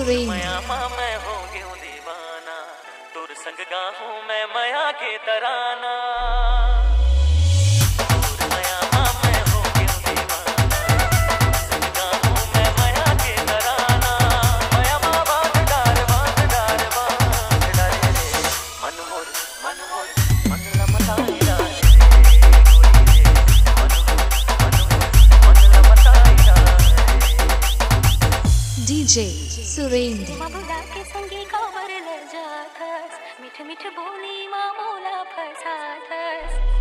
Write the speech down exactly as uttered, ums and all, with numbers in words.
मया माँ मैं हो गयूं दीवाना, तुर संग गाहूं मैं मया के तराना। डीजे सुरेंद्र मबुला के संगी खबर ले जाथस, मिठ मिठ बोली माँ मोला फसाथस।